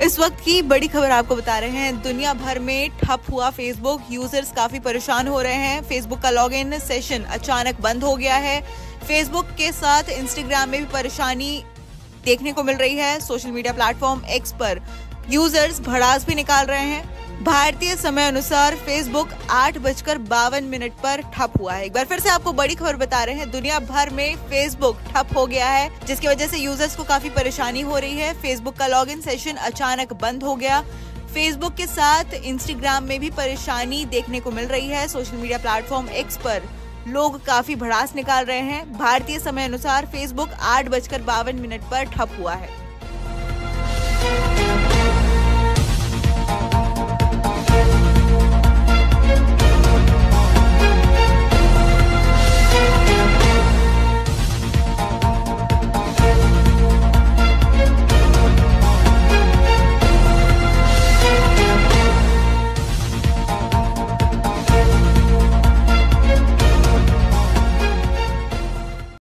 इस वक्त की बड़ी खबर आपको बता रहे हैं। दुनिया भर में ठप हुआ फेसबुक। यूजर्स काफी परेशान हो रहे हैं। फेसबुक का लॉगिन सेशन अचानक बंद हो गया है। फेसबुक के साथ इंस्टाग्राम में भी परेशानी देखने को मिल रही है। सोशल मीडिया प्लेटफॉर्म एक्स पर यूजर्स भड़ास भी निकाल रहे हैं। भारतीय समय अनुसार फेसबुक 8:52 पर ठप हुआ है। एक बार फिर से आपको बड़ी खबर बता रहे हैं। दुनिया भर में फेसबुक ठप हो गया है, जिसकी वजह से यूजर्स को काफी परेशानी हो रही है। फेसबुक का लॉगिन सेशन अचानक बंद हो गया। फेसबुक के साथ इंस्टाग्राम में भी परेशानी देखने को मिल रही है। सोशल मीडिया प्लेटफॉर्म एक्स पर लोग काफी भड़ास निकाल रहे हैं। भारतीय समय अनुसार फेसबुक 8:52 पर ठप हुआ है।